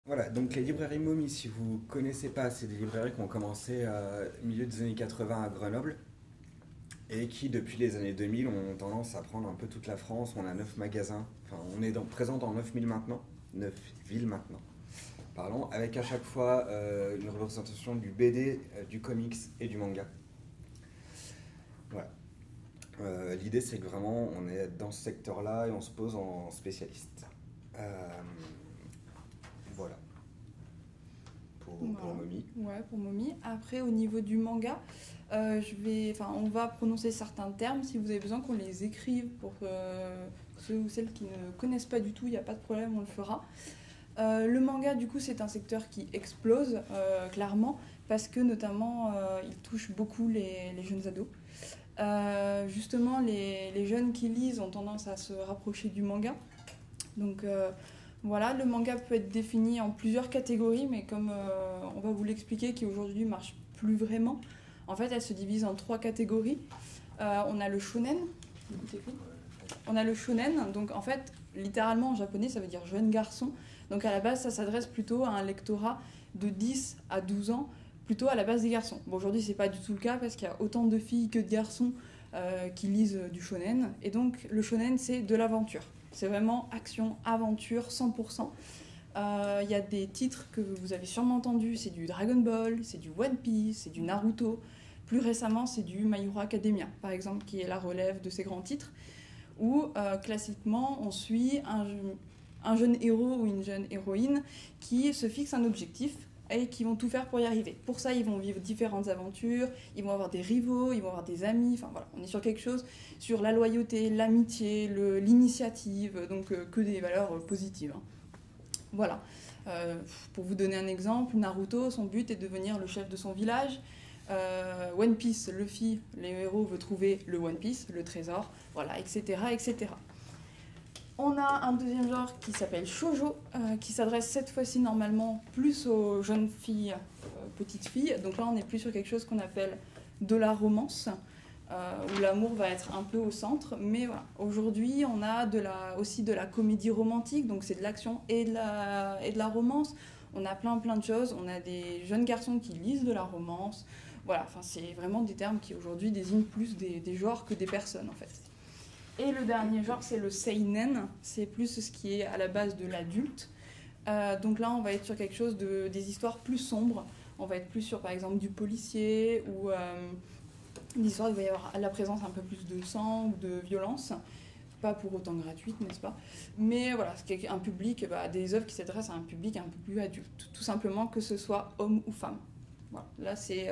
Voilà, donc les librairies Momi, si vous ne connaissez pas, c'est des librairies qui ont commencé au milieu des années 80 à Grenoble et qui, depuis les années 2000, ont tendance à prendre un peu toute la France. On a 9 magasins, enfin on est présent dans 9 000 maintenant, 9 villes maintenant, parlons, avec à chaque fois une représentation du BD, du comics et du manga. Voilà. L'idée c'est que vraiment on est dans ce secteur-là et on se pose en spécialiste. Euh, voilà, pour Voilà. Momi. Ouais, pour Momi. Après, au niveau du manga, on va prononcer certains termes. Si vous avez besoin qu'on les écrive pour ceux ou celles qui ne connaissent pas du tout, il n'y a pas de problème, on le fera. Le manga, du coup, c'est un secteur qui explose, clairement, parce que notamment, il touche beaucoup les jeunes ados. Justement, les jeunes qui lisent ont tendance à se rapprocher du manga. Donc voilà, le manga peut être défini en plusieurs catégories, mais comme on va vous l'expliquer, qui aujourd'hui marche plus vraiment, en fait, elle se divise en trois catégories. On a le shonen. On a le shonen, donc en fait, littéralement en japonais, ça veut dire jeune garçon. Donc à la base, ça s'adresse plutôt à un lectorat de 10 à 12 ans, plutôt à la base des garçons. Bon, aujourd'hui, c'est pas du tout le cas parce qu'il y a autant de filles que de garçons qui lisent du shonen. Et donc, le shonen, c'est de l'aventure. C'est vraiment action, aventure, 100%. Il y a des titres que vous avez sûrement entendus, c'est du Dragon Ball, c'est du One Piece, c'est du Naruto. Plus récemment, c'est du My Hero Academia, par exemple, qui est la relève de ces grands titres, où classiquement, on suit un jeune héros ou une jeune héroïne qui se fixe un objectif et qui vont tout faire pour y arriver. Pour ça, ils vont vivre différentes aventures, ils vont avoir des rivaux, ils vont avoir des amis, enfin voilà, on est sur quelque chose, sur la loyauté, l'amitié, l'initiative, donc que des valeurs positives. Hein. Voilà. Pour vous donner un exemple, Naruto, son but est de devenir le chef de son village. One Piece, Luffy, les héros veut trouver le One Piece, le trésor, voilà, etc., etc. On a un deuxième genre qui s'appelle shoujo, qui s'adresse cette fois-ci normalement plus aux jeunes filles, petites filles. Donc là, on est plus sur quelque chose qu'on appelle de la romance, où l'amour va être un peu au centre. Mais voilà, aujourd'hui, on a aussi de la comédie romantique, donc c'est de l'action et de la romance. On a plein de choses. On a des jeunes garçons qui lisent de la romance. Voilà, enfin, c'est vraiment des termes qui aujourd'hui désignent plus des genres que des personnes en fait. Et le dernier genre, c'est le seinen. C'est plus ce qui est à la base de l'adulte. Donc là, on va être sur quelque chose des histoires plus sombres. On va être plus sur, par exemple, du policier ou des histoires où il va y avoir la présence un peu plus de sang ou de violence. Pas pour autant gratuite, n'est-ce pas? Mais voilà, c'est un public, des œuvres qui s'adressent à un public un peu plus adulte. Tout simplement, que ce soit homme ou femme. Voilà. Là, c'est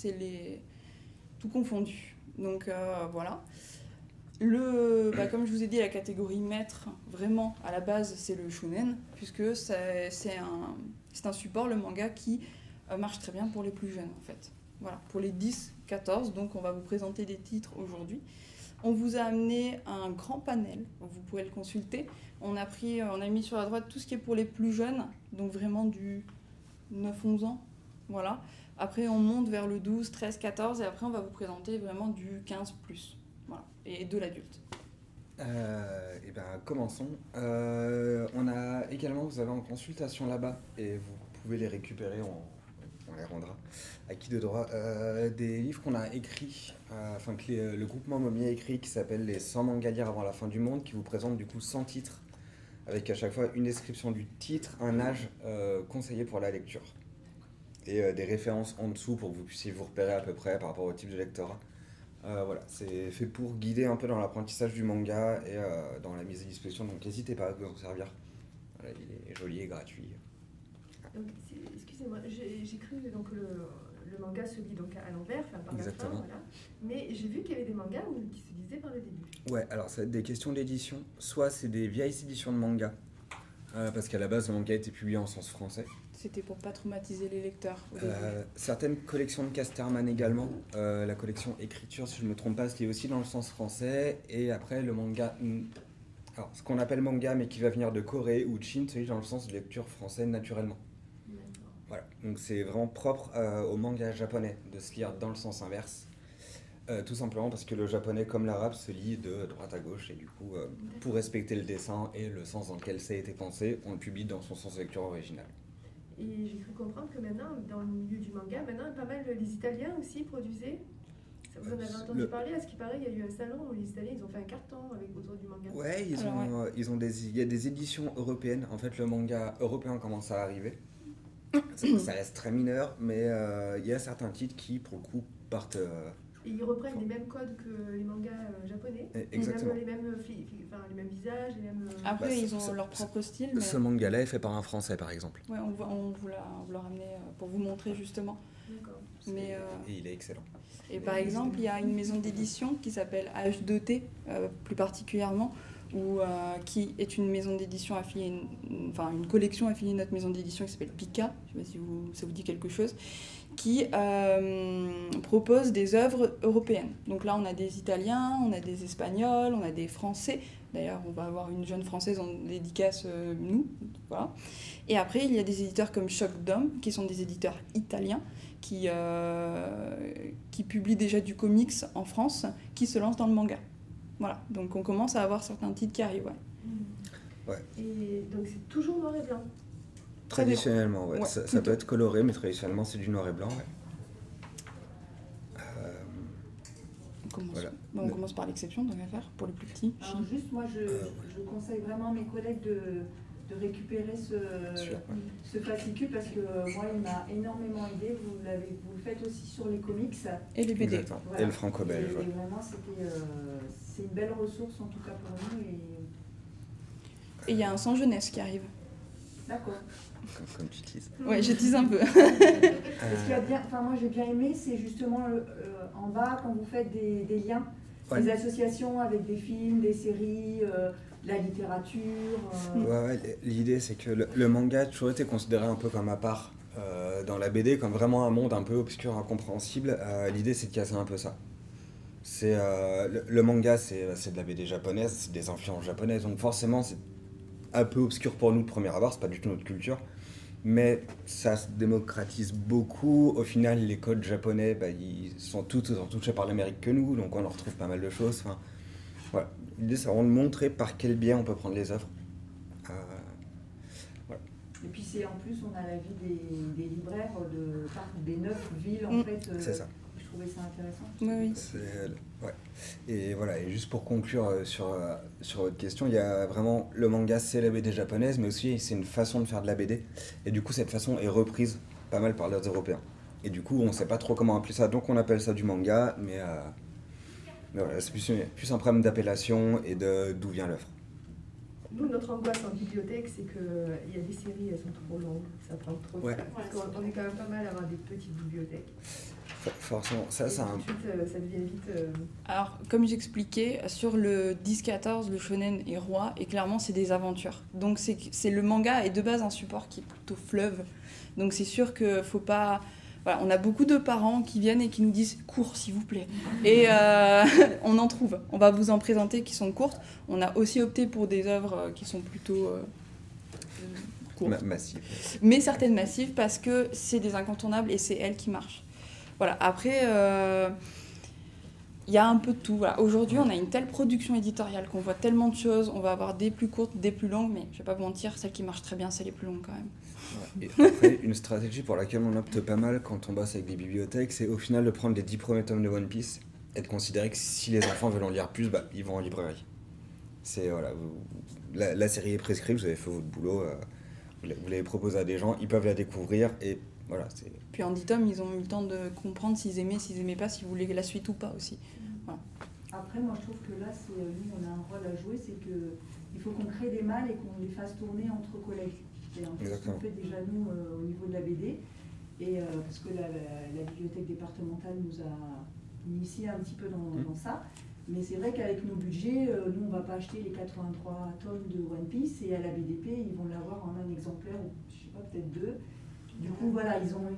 tout confondu. Donc voilà. Comme je vous ai dit, la catégorie maître, vraiment, à la base, c'est le shonen, puisque c'est un support, le manga, qui marche très bien pour les plus jeunes, en fait. Voilà, pour les 10-14, donc on va vous présenter des titres aujourd'hui. On vous a amené un grand panel, vous pourrez le consulter. On a mis sur la droite tout ce qui est pour les plus jeunes, donc vraiment du 9-11 ans, voilà. Après, on monte vers le 12, 13, 14, et après, on va vous présenter vraiment du 15+. Voilà, et de l'adulte. Et ben commençons. On a également, vous avez en consultation là-bas, et vous pouvez les récupérer, on les rendra à qui de droit, des livres qu'on a écrits, enfin que le groupement Momi a écrit, qui s'appelle Les 100 mangas à lire avant la fin du monde, qui vous présente du coup 100 titres, avec à chaque fois une description du titre, un âge conseillé pour la lecture, et des références en dessous pour que vous puissiez vous repérer à peu près par rapport au type de lectorat. Voilà, c'est fait pour guider un peu dans l'apprentissage du manga et dans la mise à disposition, donc n'hésitez pas à vous en servir. Voilà, il est joli et gratuit. Donc, excusez-moi, j'ai cru donc le manga se lit donc à l'envers, enfin par la fin, Exactement. voilà. Mais j'ai vu qu'il y avait des mangas qui se lisaient par le début. Ouais, alors ça va être des questions d'édition. Soit c'est des vieilles éditions de manga, parce qu'à la base le manga a été publié en sens français. C'était pour pas traumatiser les lecteurs au début. Certaines collections de Casterman également. La collection Écriture, si je ne me trompe pas, se lit aussi dans le sens français. Et après le manga, alors ce qu'on appelle manga, mais qui va venir de Corée ou de Chine, se lit dans le sens de lecture français naturellement. D'accord. Voilà, donc c'est vraiment propre au manga japonais de se lire dans le sens inverse. Tout simplement parce que le japonais, comme l'arabe, se lit de droite à gauche, et du coup, pour respecter le dessin et le sens dans lequel ça a été pensé, on le publie dans son sens de lecture original. Et j'ai cru comprendre que maintenant, dans le milieu du manga, maintenant, pas mal les Italiens aussi produisaient. Vous en avez entendu parler? À ce qui paraît, il y a eu un salon où les Italiens ils ont fait un carton autour du manga. Ouais, il y a des éditions européennes. En fait, le manga européen commence à arriver. Ça reste très mineur, mais il y a certains titres qui, pour le coup, partent. Et ils reprennent les mêmes codes que les mangas japonais. Exactement. Les mêmes visages, les mêmes. Après, ils ont leur propre style. Mais... Ce manga-là est fait par un Français, par exemple. Ouais, on vous l'a ramené pour vous montrer justement. D'accord. Mais, et il est excellent. Et par exemple, il y a une maison d'édition qui s'appelle H2T, plus particulièrement, qui est une maison d'édition affiliée, une collection affiliée à notre maison d'édition qui s'appelle Pika, je ne sais pas si ça vous dit quelque chose, qui propose des œuvres européennes. Donc là, on a des Italiens, on a des Espagnols, on a des Français. D'ailleurs, on va avoir une jeune Française en dédicace, nous. Voilà. Et après, il y a des éditeurs comme Choc d'Homme, qui sont des éditeurs italiens, qui publient déjà du comics en France, qui se lancent dans le manga. Voilà, donc on commence à avoir certains titres qui arrivent. Ouais. Et donc c'est toujours noir et blanc? Traditionnellement, ouais. Ça peut être coloré, mais traditionnellement c'est du noir et blanc. Ouais. On commence par l'exception, donc à faire pour les plus petits. Alors juste, moi je conseille vraiment à mes collègues de récupérer ce fascicule parce que moi il m'a énormément aidé. Vous le faites aussi sur les comics et les BD. Voilà. Et le franco-belge. Et vraiment c'est une belle ressource en tout cas pour nous. Et il y a un sans jeunesse qui arrive. D'accord. Comme tu teases. Ouais, je tease un peu. Ce qui a bien, moi j'ai bien aimé, c'est justement en bas quand vous faites des liens, des associations avec des films, des séries, la littérature. L'idée c'est que le manga a toujours été considéré un peu comme à part dans la BD, comme vraiment un monde un peu obscur, incompréhensible. L'idée c'est de casser un peu ça. Le manga c'est de la BD japonaise, c'est des influences japonaises, donc forcément c'est un peu obscur pour nous de premier abord, c'est pas du tout notre culture. Mais ça se démocratise beaucoup. Au final, les codes japonais, ils sont tous touchés par l'Amérique que nous, donc on en retrouve pas mal de choses. Enfin, voilà. L'idée, c'est vraiment de montrer par quel biais on peut prendre les œuvres. Voilà. Et puis en plus, on a l'avis des libraires des 9 villes, en fait. C'est ça. Je trouvais ça intéressant. Oui. Et voilà, et juste pour conclure sur votre question, il y a vraiment le manga, c'est la BD japonaise, mais aussi c'est une façon de faire de la BD. Et du coup, cette façon est reprise pas mal par les Européens. Et du coup, on ne sait pas trop comment appeler ça, donc on appelle ça du manga, mais voilà, c'est plus un problème d'appellation et d'où vient l'œuvre. Nous, notre angoisse en bibliothèque, c'est qu'il y a des séries, elles sont trop longues, ça prend trop de temps. Parce qu'on est quand même pas mal à avoir des petites bibliothèques. Forcément, ça devient vite... Alors, comme j'expliquais, sur le 10-14, le shonen est roi, et clairement, c'est des aventures. Donc, c'est le manga est de base un support qui est plutôt fleuve. Donc, c'est sûr qu'il faut pas... Voilà, on a beaucoup de parents qui viennent et qui nous disent « cours, s'il vous plaît ». Et on en trouve. On va vous en présenter qui sont courtes. On a aussi opté pour des œuvres qui sont plutôt... courtes. Massives. Mais certaines massives parce que c'est des incontournables et c'est elles qui marchent. Voilà, après, il y a un peu de tout. Voilà. Aujourd'hui, on a une telle production éditoriale qu'on voit tellement de choses. On va avoir des plus courtes, des plus longues, mais je ne vais pas vous mentir, celles qui marchent très bien, c'est les plus longues quand même. Et après, une stratégie pour laquelle on opte pas mal quand on bosse avec des bibliothèques, c'est au final de prendre les 10 premiers tomes de One Piece et de considérer que si les enfants veulent en lire plus, ils vont en librairie. Voilà, la série est prescrite, vous avez fait votre boulot, vous l'avez proposé à des gens, ils peuvent la découvrir et voilà. Puis en 10 tomes, ils ont eu le temps de comprendre s'ils aimaient pas, s'ils voulaient la suite ou pas aussi. Voilà. Après, moi je trouve que là, nous on a un rôle à jouer, c'est qu'il faut qu'on crée des malles et qu'on les fasse tourner entre collègues. C'est un peu ce qu'on fait déjà nous au niveau de la BD, et parce que la bibliothèque départementale nous a initié un petit peu dans ça. Mais c'est vrai qu'avec nos budgets, nous on ne va pas acheter les 83 tomes de One Piece, et à la BDP ils vont l'avoir en un exemplaire, ou je sais pas, peut-être 2. Du coup voilà,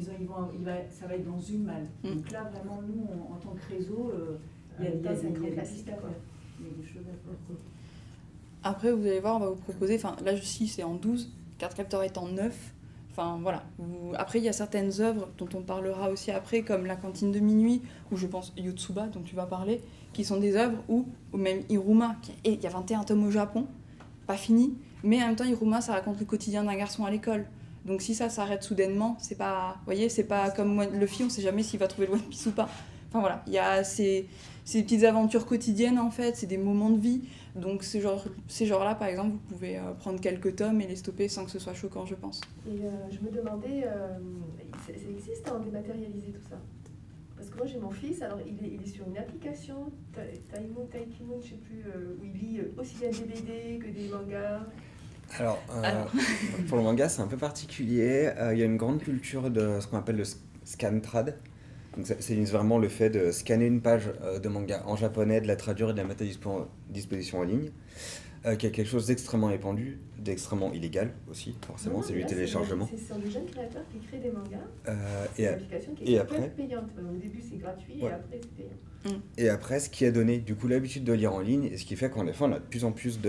ça va être dans une malle. Donc là vraiment nous en tant que réseau, il y a des pistes à faire. Il y a des choses à faire. Après vous allez voir, on va vous proposer, là je c'est en 12. Cardcaptor est en 9. Enfin voilà. Après il y a certaines œuvres dont on parlera aussi après, comme La Cantine de minuit, ou je pense Yotsuba dont tu vas parler, qui sont des œuvres ou même Iruma, il y a 21 tomes au Japon, pas fini, mais en même temps Iruma ça raconte le quotidien d'un garçon à l'école. Donc si ça s'arrête soudainement, c'est pas, vous voyez, c'est pas comme Luffy, on sait jamais s'il va trouver le One Piece ou pas. Enfin voilà, il y a ces petites aventures quotidiennes en fait, c'est des moments de vie. Donc ces genres-là, par exemple, vous pouvez prendre quelques tomes et les stopper sans que ce soit choquant, je pense. Et je me demandais, ça existe en dématérialisé tout ça? Parce que moi j'ai mon fils, alors il est sur une application, Taikimon, je sais plus, où il lit aussi bien des BD que des mangas. Alors, pour le manga, c'est un peu particulier. Il y a une grande culture de ce qu'on appelle le scantrad. Donc c'est vraiment le fait de scanner une page de manga en japonais, de la traduire et de la mettre à disposition en ligne, qui est quelque chose d'extrêmement répandu, d'extrêmement illégal aussi, forcément, c'est du téléchargement. Ce sont des jeunes créateurs qui créent des mangas. C'est une application qui est payante. Au début c'est gratuit et après c'est payant. Et après, ce qui a donné du coup l'habitude de lire en ligne, et ce qui fait qu'en effet on a de plus en plus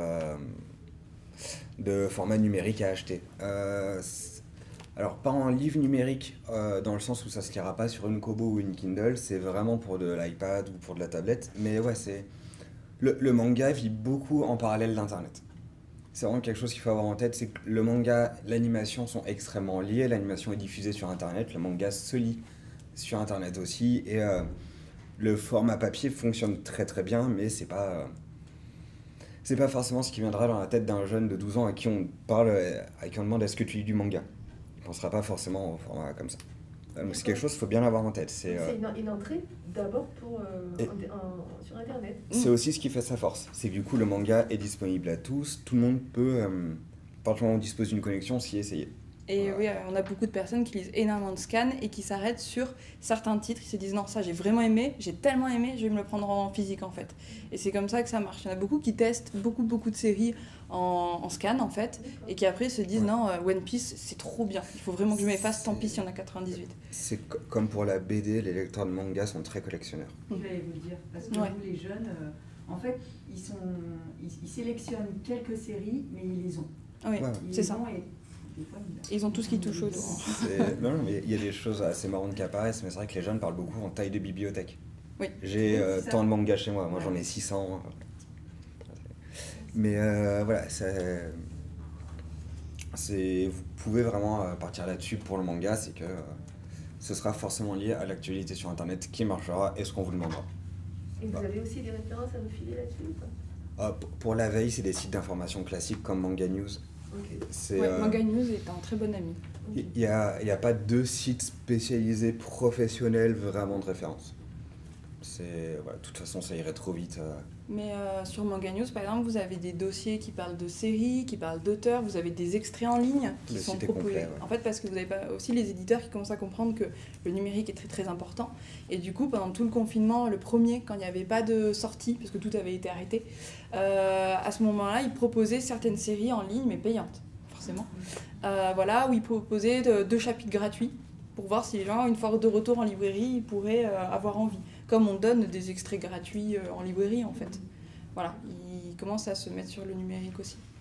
de formats numériques à acheter. Alors, pas en livre numérique, dans le sens où ça se lira pas sur une Kobo ou une Kindle, c'est vraiment pour de l'iPad ou pour de la tablette. Mais ouais, le manga vit beaucoup en parallèle d'Internet. C'est vraiment quelque chose qu'il faut avoir en tête, c'est que le manga, l'animation sont extrêmement liés. L'animation est diffusée sur Internet, le manga se lit sur Internet aussi. Et le format papier fonctionne très très bien, mais c'est pas forcément ce qui viendra dans la tête d'un jeune de 12 ans à qui on demande est-ce que tu lis du manga. On ne pensera pas forcément au format comme ça. Donc c'est quelque chose qu'il faut bien avoir en tête. C'est une entrée d'abord sur Internet. C'est aussi ce qui fait sa force. C'est que du coup le manga est disponible à tous. Tout le monde peut, à partir du moment où on dispose d'une connexion, s'y essayer. Et oui, on a beaucoup de personnes qui lisent énormément de scans et qui s'arrêtent sur certains titres. Ils se disent non, ça j'ai vraiment aimé, j'ai tellement aimé, je vais me le prendre en physique en fait. Et c'est comme ça que ça marche. Il y en a beaucoup qui testent beaucoup de séries en scan en fait et qui après se disent non, One Piece c'est trop bien, il faut vraiment que je m'efface, tant pis s'il y en a 98. C'est comme pour la BD, les lecteurs de manga sont très collectionneurs. Je vais vous le dire, parce que vous les jeunes, en fait, ils sélectionnent quelques séries, mais ils les ont. Oui, c'est ça. Ils ont tout ce qui touche autour. Non, mais il y a des choses assez marrantes qui apparaissent, mais c'est vrai que les jeunes parlent beaucoup en taille de bibliothèque. Oui. J'ai tant de mangas chez moi, j'en ai 600. Mais voilà, vous pouvez vraiment partir là-dessus pour le manga, c'est que ce sera forcément lié à l'actualité sur Internet qui marchera et ce qu'on vous demandera. Et vous avez aussi des références à nous filer là-dessus ou pas? Pour la veille, c'est des sites d'information classiques comme Manga News. Okay. Manga News est un très bon ami. Il n'y a pas de site spécialisé professionnel vraiment de référence. De toute façon, ça irait trop vite. Mais sur Manga News, par exemple, vous avez des dossiers qui parlent de séries, qui parlent d'auteurs, vous avez des extraits en ligne qui sont proposés. En fait, parce que vous avez aussi les éditeurs qui commencent à comprendre que le numérique est très très important. Et du coup, pendant tout le confinement, le premier, quand il n'y avait pas de sortie, parce que tout avait été arrêté, à ce moment-là, ils proposaient certaines séries en ligne, mais payantes, forcément. Où ils proposaient 2 chapitres gratuits pour voir si les gens, une fois de retour en librairie, ils pourraient avoir envie. Comme on donne des extraits gratuits en librairie, en fait. Voilà, ils commencent à se mettre sur le numérique aussi.